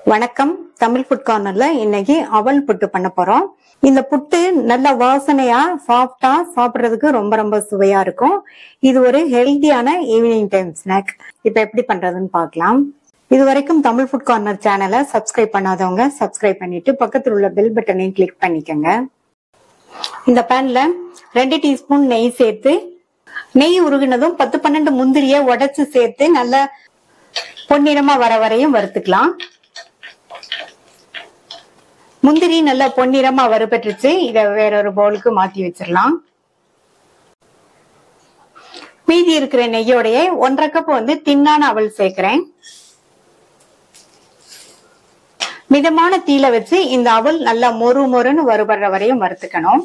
வணக்கம். தமிழ் ஃபுட் கார்னர்ல இன்னைக்கு அவல் புட்டு பண்ண போறோம். இந்த புட்டு நல்ல வாசனையா சாஃப்டா சாப்பிடுறதுக்கு ரொம்ப ரொம்ப சுவையா இருக்கும். இது ஒரு ஹெல்தியான ஈவினிங் டைம் ஸ்நாக். இப்ப எப்படி பண்றதுன்னு பார்க்கலாம். இது வரைக்கும் தமிழ் ஃபுட் கார்னர் சேனலை சப்ஸ்கிரைப் பண்ணாதவங்க சப்ஸ்கிரைப் பண்ணிட்டு பக்கத்தில் உள்ள பெல் பட்டனையும் கிளிக் பண்ணிக்கோங்க. இந்த பேன்ல 2 டீஸ்பூன் நெய் சேர்த்து, நெய் உருகினதும் 10-12 முந்திரியை உடைச்சு சேர்த்து நல்லா பொன்னிறமா வர வரையும் வறுத்துக்கலாம். முந்திரி நல்லா பொன்னிறமா வறுபட்டுருச்சு. இத வேறொரு பவுலுக்கு மாத்தி வச்சிடலாம். மீதி இருக்கிற நெய்யோடைய 1.5 கப் தின்னான அவல் சேர்க்கிறேன். மிதமான தீல வச்சு இந்த அவல் நல்லா மொறு மொறுன்னு வறுபடுற வரையும் வறுத்துக்கணும்.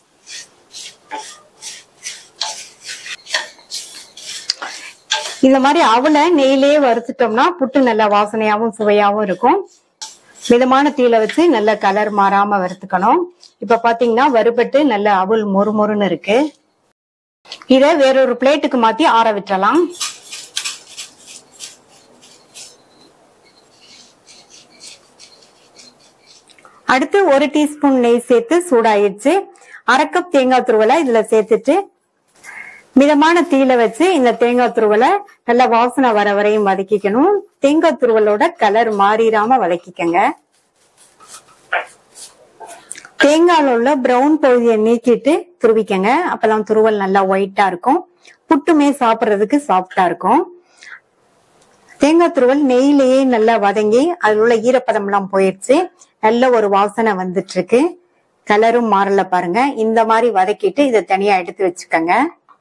இந்த மாதிரி அவலை நெய்யிலேயே வறுத்துட்டோம்னா புட்டு நல்லா வாசனையாவும் சுவையாவும் இருக்கும். மிதமான தீல வச்சு நல்ல கலர் மாறாம வறுத்துக்கணும். இப்ப பாத்தீங்கன்னா வறுபட்டு நல்ல அவல் மொறு மொறுன்னு இருக்கு. இத வேறொரு பிளேட்டுக்கு மாத்தி ஆற விட்டுறலாம். அடுத்து 1 டீஸ்பூன் நெய் சேர்த்து சூடாயிடுச்சு. 1/2 கப் தேங்காய் துருவலை இதுல சேர்த்துட்டு மிதமான தீல வச்சு இந்த தேங்காய் துருவலை நல்ல வாசனை வர வரையும் வதக்கிக்கணும். தேங்காய் துருவலோட கலர் மாறிடாம வதக்கிக்கங்க. தேங்காயில உள்ள பிரவுன் பகுதியை நீக்கிட்டு துருவிக்கங்க. அப்பதான் துருவல் நல்லா ஒயிட்டா இருக்கும். புட்டுமே சாப்பிடுறதுக்கு சாஃப்டா இருக்கும். தேங்காய் துருவல் நெய்யிலேயே நல்லா வதங்கி அதுல உள்ள ஈரப்பதம் எல்லாம் போயிடுச்சு. நல்ல ஒரு வாசனை வந்துட்டு இருக்கு. கலரும் மாறல பாருங்க. இந்த மாதிரி வதக்கிட்டு இதை தனியா எடுத்து வச்சுக்கோங்க.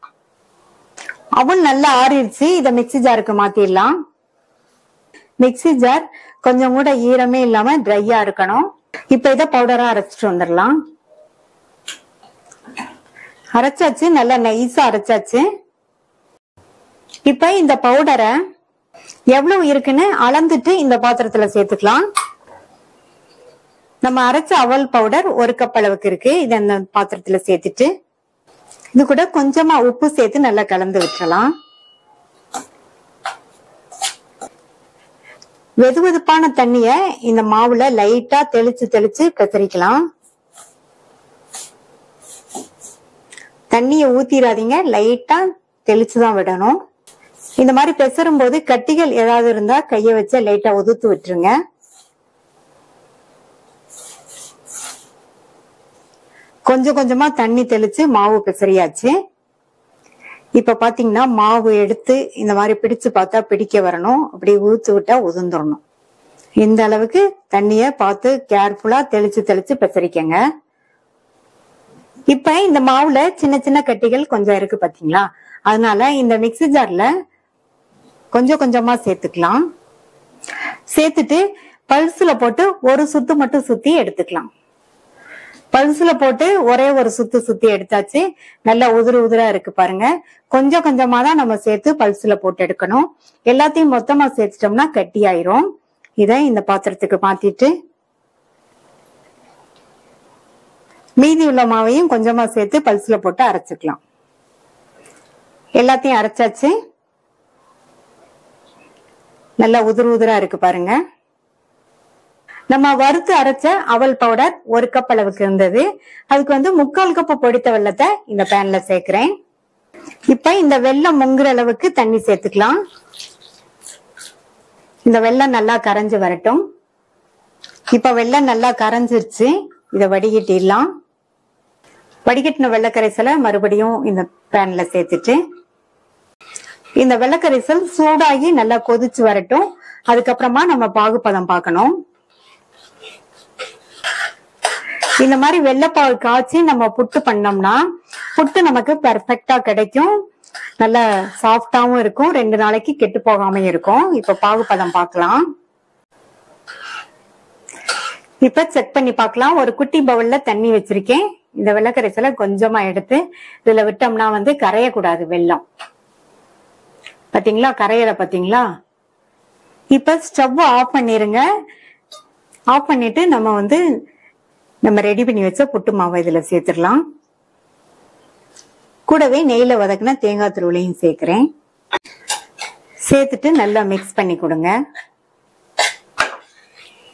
அவல் நல்லா ஆறிடுச்சு. இத மிக்ஸி ஜாருக்கு மாத்திடலாம். மிக்ஸி ஜார் கொஞ்சம் கூட ஈரமே இல்லாம ட்ரையா இருக்கணும். இப்ப இத பவுடரா அரைச்சிட்டு வந்துடலாம். அரைச்சாச்சு, நல்லா நைஸா அரைச்சாச்சு. இப்ப இந்த பவுடரை எவ்வளவு இருக்குன்னு அளந்துட்டு இந்த பாத்திரத்துல சேர்த்துக்கலாம். நம்ம அரைச்ச அவல் பவுடர் 1 கப் அளவுக்கு இருக்கு. இத அந்த பாத்திரத்துல சேர்த்துட்டு இது கூட கொஞ்சமா உப்பு சேர்த்து நல்லா கலந்து விட்டுறலாம். வெதுவெதுப்பான தண்ணிய இந்த மாவுல லைட்டா தெளிச்சு தெளிச்சு பிசைக்கலாம். தண்ணிய ஊத்திராதீங்க, லைட்டா தெளிச்சுதான் விடணும். இந்த மாதிரி பெசரும் போது கட்டிகள் ஏதாவது இருந்தா கைய வச்சு லைட்டா உதுத்து விட்டுருங்க. கொஞ்சம் கொஞ்சமா தண்ணி தெளிச்சு மாவு பிசறியாச்சு. இப்ப பாத்தீங்கன்னா மாவு எடுத்து இந்த மாதிரி பிடிச்சு பார்த்தா பிடிக்க வரணும். அப்படி ஊத்து விட்டா உதிர்ந்துடணும். இந்த அளவுக்கு தண்ணிய பார்த்து கேர்ஃபுல்லா தெளிச்சு தெளிச்சு பிசறிக்கங்க. இப்ப இந்த மாவுல சின்ன சின்ன கட்டிகள் கொஞ்சம் இருக்கு பாத்தீங்களா? அதனால இந்த மிக்ஸி ஜார்ல கொஞ்சம் கொஞ்சமா சேர்த்துக்கலாம். சேர்த்துட்டு பல்ஸ்ல போட்டு ஒரு சுத்து மட்டும் சுத்தி எடுத்துக்கலாம். பல்ஸ்ல போட்டு ஒரே ஒரு சுத்து சுத்தி எடுத்தாச்சு. நல்லா உதிரு உதிரா இருக்கு பாருங்க. கொஞ்சம் கொஞ்சமா தான் நம்ம சேர்த்து பல்ஸ்ல போட்டு எடுக்கணும். எல்லாத்தையும் மொத்தமா சேர்த்துட்டோம்னா கட்டி ஆயிரும். இத இந்த பாத்திரத்துக்கு மாத்திட்டு மீதி உள்ள மாவையும் கொஞ்சமா சேர்த்து பல்ஸ்ல போட்டு அரைச்சுக்கலாம். எல்லாத்தையும் அரைச்சாச்சு. நல்லா உதிரு உதிரா இருக்கு பாருங்க. நம்ம வறுத்து அரைச்ச அவல் பவுடர் 1 கப் அளவுக்கு இருந்தது. அதுக்கு 3/4 கப் பொடித்த வெல்லத்தை இந்த பேன்ல சேர்க்கிறேன். இப்ப இந்த வெல்லம் முங்குற அளவுக்கு தண்ணி சேர்த்துக்கலாம். இந்த வெல்லம் நல்லா கரைஞ்சு வரட்டும். இப்ப வெல்லம் நல்லா கரைஞ்சிருச்சு. இத வடிகட்டிடலாம். வடிகட்டின வெள்ளக்கரைசலை மறுபடியும் இந்த பேன்ல சேர்த்துட்டு இந்த வெள்ளக்கரைசல் சூடாகி நல்லா கொதிச்சு வரட்டும். அதுக்கப்புறமா நம்ம பாகுபதம் பார்க்கணும். இந்த மாதிரி வெள்ளைப்பாகு காய்ச்சி நம்ம புட்டு பண்ணோம்னா புட்டு நமக்கு பெர்ஃபெக்டா கிடைக்கும். நல்ல சாஃப்டாவும் இருக்கும். 2 நாளைக்கு கெட்டு போகாம இருக்கும். இப்ப பாகுபதம் பார்க்கலாம். இப்ப செக் பண்ணி பார்க்கலாம். ஒரு குட்டி பவுல்ல தண்ணி வச்சிருக்கேன். இந்த வெள்ளக்கரைசலை கொஞ்சமா எடுத்து இதுல விட்டோம்னா கரையக்கூடாது வெல்லம். பாத்தீங்களா? கரையல பாத்தீங்களா? இப்ப ஸ்டவ் ஆஃப் பண்ணிருங்க. ஆஃப் பண்ணிட்டு நம்ம ரெடி பண்ணி வச்ச புட்டு மாவை இதுல சேர்த்துடலாம். கூடவே நெய்ல வதக்கின தேங்காய் துருவலையும் சேர்க்கிறேன். சேர்த்துட்டு நல்லா மிக்ஸ் பண்ணி கொடுங்க.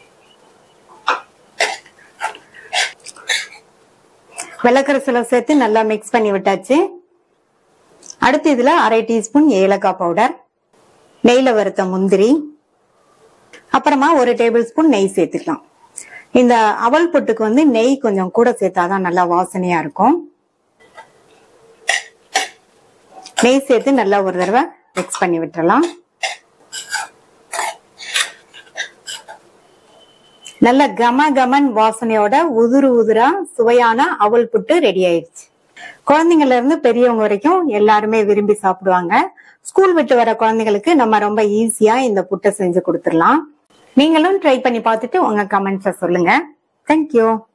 வெள்ளக்கரசலை சேர்த்து நல்லா மிக்ஸ் பண்ணி விட்டாச்சு. அடுத்து இதுல 1/2 டீஸ்பூன் ஏலக்காய் பவுடர், நெய்ல வறுத்த முந்திரி, அப்புறமா 1 டேபிள் ஸ்பூன் நெய் சேர்த்துக்கலாம். இந்த அவல் புட்டுக்கு நெய் கொஞ்சம் கூட சேர்த்தாதான் நல்லா வாசனையா இருக்கும். நெய் சேர்த்து நல்லா ஒரு தடவை மிக்ஸ் பண்ணி விட்டுறலாம். நல்ல கமன் வாசனையோட உதிரு உதிரா சுவையான அவல் புட்டு ரெடி ஆயிடுச்சு. குழந்தைங்கள்ல இருந்து பெரியவங்க வரைக்கும் எல்லாருமே விரும்பி சாப்பிடுவாங்க. ஸ்கூல் விட்டு வர குழந்தைங்களுக்கு நம்ம ரொம்ப ஈஸியா இந்த புட்டை செஞ்சு கொடுத்துடலாம். நீங்களும் ட்ரை பண்ணி பார்த்துட்டு உங்க கமெண்ட்ஸை சொல்லுங்க. தேங்க்யூ.